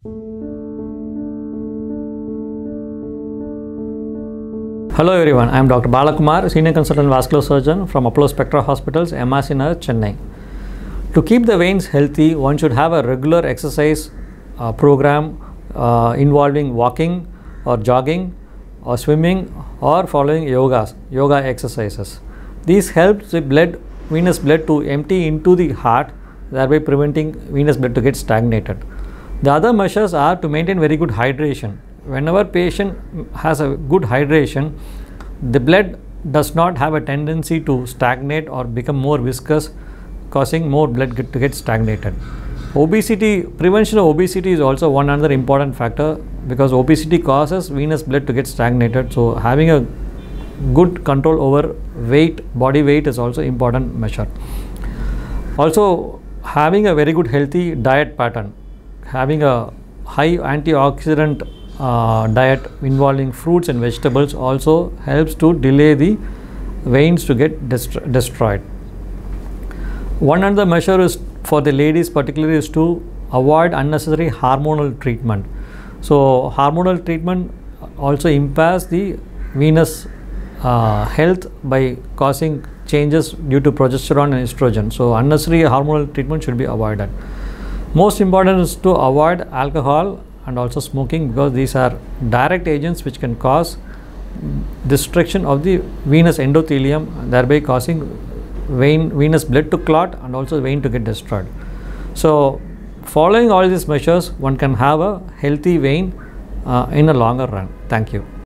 Hello everyone, I am Dr. Balakumar, Senior Consultant Vascular Surgeon from Apollo Spectra Hospitals, MRC Nagar, Chennai. To keep the veins healthy, one should have a regular exercise program involving walking or jogging or swimming or following yoga exercises. These help the venous blood to empty into the heart, thereby preventing venous blood to get stagnated. The other measures are to maintain very good hydration. Whenever patient has a good hydration, the blood does not have a tendency to stagnate or become more viscous, causing more blood to get stagnated. Prevention of obesity is also one another important factor, because obesity causes venous blood to get stagnated. So having a good control over body weight is also important measure. Also having a very good healthy diet pattern, having a high antioxidant diet involving fruits and vegetables also helps to delay the veins to get destroyed. One another measure is for the ladies particularly is to avoid unnecessary hormonal treatment. So hormonal treatment also impairs the venous health by causing changes due to progesterone and estrogen. So unnecessary hormonal treatment should be avoided. Most important is to avoid alcohol and also smoking, because these are direct agents which can cause destruction of the venous endothelium, thereby causing venous blood to clot and also vein to get destroyed. So following all these measures, one can have a healthy vein in a longer run. Thank you.